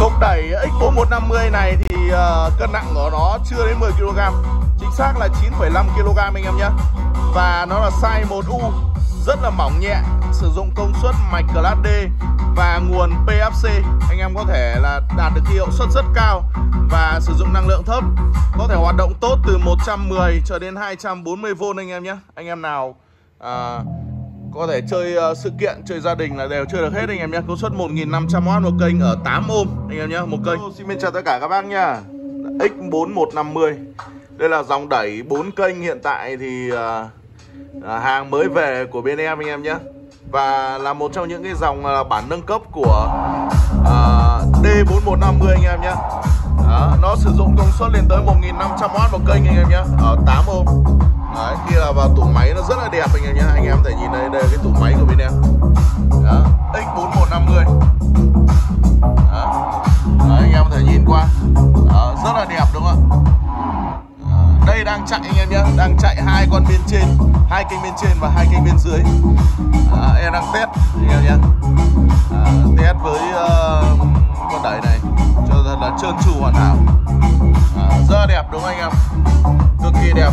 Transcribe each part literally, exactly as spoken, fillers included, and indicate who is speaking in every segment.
Speaker 1: Cục đẩy X bốn một năm mươi này thì uh, cân nặng của nó chưa đến mười ki lô gam, chính xác là chín phẩy năm ki lô gam anh em nhé. Và nó là size một U, rất là mỏng nhẹ, sử dụng công suất mạch Class D và nguồn pê ép xê. Anh em có thể là đạt được hiệu suất rất cao và sử dụng năng lượng thấp, có thể hoạt động tốt từ một trăm mười cho đến hai trăm bốn mươi vôn anh em nhé. Anh em nào à, có thể chơi uh, sự kiện, chơi gia đình là đều chơi được hết anh em nhé. Công suất một nghìn năm trăm oát một kênh ở tám ôm anh em nhé, một kênh. Xin chào tất cả các bác nha. X bốn một năm mươi. Đây là dòng đẩy bốn kênh hiện tại thì uh, uh, hàng mới về của bên em anh em nhé. Và là một trong những cái dòng uh, bản nâng cấp của uh, D bốn một năm mươi anh em nhé. Đó, nó sử dụng công suất lên tới một nghìn năm trăm oát một kênh anh em nhé, ở tám ôm. Đấy, khi là vào tủ máy nó rất là đẹp anh em nhé. Anh em có thể nhìn đây, đây là cái tủ máy của bên em. Đó, X bốn một năm mươi. Đó. Đấy, anh em có thể nhìn qua. Đó, rất là đẹp đúng không ạ? Đây đang chạy anh em nhé, đang chạy hai con bên trên, hai kênh bên trên và hai kênh bên dưới. À, em đang test anh em nhé. À, test với uh, con đẩy này cho thật là trơn tru hoàn hảo. À, rất là đẹp đúng không anh em? Cực kỳ đẹp.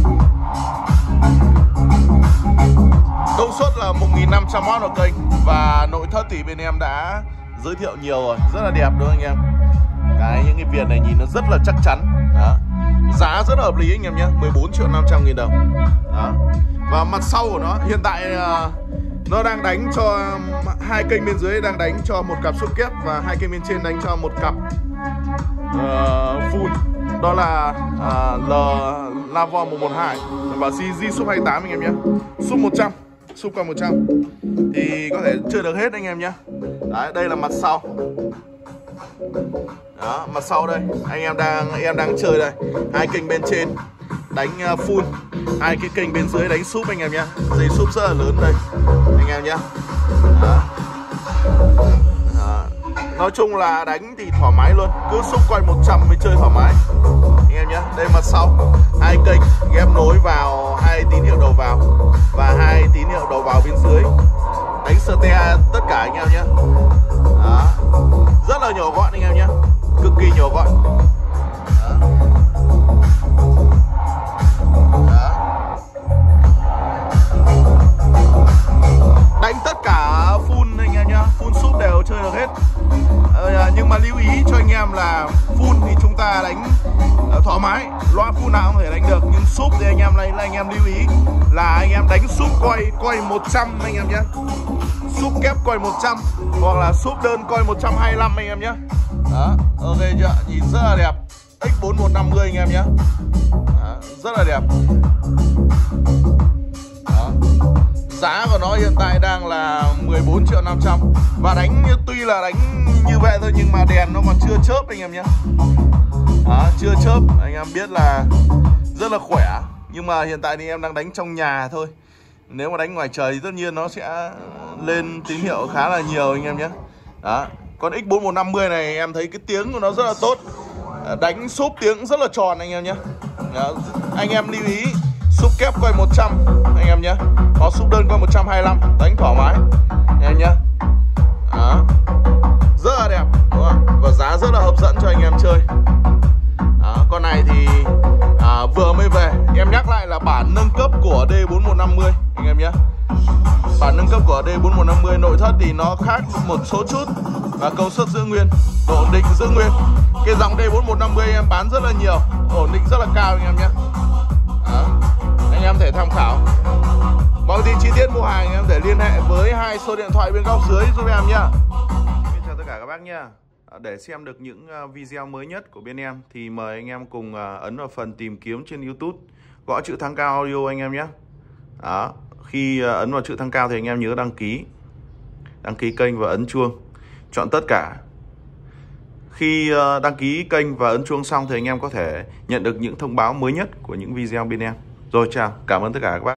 Speaker 1: Công suất là một nghìn năm trăm oát một kênh và nội thất thì bên em đã giới thiệu nhiều rồi, rất là đẹp đúng không anh em? Cái những cái viền này nhìn nó rất là chắc chắn. Đó. Giá rất là hợp lý anh em nhé, mười bốn triệu năm trăm nghìn đồng. Đó. Và mặt sau của nó hiện tại uh, nó đang đánh cho hai kênh bên dưới đang đánh cho một cặp xúc kép và hai kênh bên trên đánh cho một cặp uh, full. Đó là uh, L Lavo một một hai và G sub hai mươi tám anh em nhé. Sub một trăm, sub còn một trăm thì có thể chơi được hết anh em nhé. Đấy, đây là mặt sau. Đó, mặt sau đây anh em đang em đang chơi đây, hai kênh bên trên đánh full, hai cái kênh bên dưới đánh sub anh em nhé. Dây sub rất là lớn đây anh em nhé. Đó. Đó. Nói chung là đánh thì thoải mái luôn, cứ sub quay một trăm mới chơi thoải mái anh em nhé. Đây mặt sau, hai kênh ghép nối vào hai tín hiệu đầu vào và hai tín hiệu đầu vào bên dưới, đánh ste tất cả anh em nhé. Đó. Rất là nhỏ gọn anh em nhé, cực kỳ nhỏ gọn. Đó. Đó. Đánh tất cả full anh em nhé, full sub đều chơi được hết. À, nhưng mà lưu ý cho anh em là full thì chúng ta đánh uh, thoải mái, loa full nào cũng có thể đánh được, nhưng sub thì anh em này là anh em lưu ý là anh em đánh sub quay quay một trăm anh em nhé, sub kép quay một trăm hoặc là sub đơn quay một trăm hai mươi lăm anh em nhé. Đó, ok chưa? Nhìn rất là đẹp. X bốn một năm mươi anh em nhé. Đó, rất là đẹp. Đó. Giá của nó hiện tại đang là mười bốn triệu năm trăm. Và đánh tuy là đánh như vậy thôi nhưng mà đèn nó còn chưa chớp anh em nhé. Đó, chưa chớp, anh em biết là rất là khỏe. Nhưng mà hiện tại thì em đang đánh trong nhà thôi. Nếu mà đánh ngoài trời thì tất nhiên nó sẽ lên tín hiệu khá là nhiều anh em nhé. Đó. Con X bốn một năm mươi này em thấy cái tiếng của nó rất là tốt. Đánh súp tiếng rất là tròn anh em nhé. Đó. Anh em lưu ý súp kép quay một trăm anh em nhé, có súp đơn quay một trăm hai mươi lăm, đánh thoải mái anh em nhé. Đó. Rất là đẹp đúng không? Và giá rất là hấp dẫn cho anh em chơi. Đó. Con này thì à, vừa mới về, em nhắc lại là bản nâng cấp của D bốn một năm mươi anh em nhé. Bản nâng cấp của D bốn một năm mươi, nội thất thì nó khác một số chút và công suất giữ nguyên, độ ổn định giữ nguyên. Cái dòng D bốn một năm mươi em bán rất là nhiều, ổn định rất là cao anh em nhé. Đó. Anh em thể tham khảo. Mọi tin chi tiết mua hàng anh em thể liên hệ với hai số điện thoại bên góc dưới giúp em nhé. Xin chào tất cả các bác nhé. Để xem được những video mới nhất của bên em thì mời anh em cùng ấn vào phần tìm kiếm trên YouTube, gõ chữ Thắng Cao Audio anh em nhé. Đó. Khi ấn vào chữ Thắng Cao thì anh em nhớ đăng ký Đăng ký kênh và ấn chuông, chọn tất cả. Khi đăng ký kênh và ấn chuông xong thì anh em có thể nhận được những thông báo mới nhất của những video bên em. Rồi chào, cảm ơn tất cả các bác.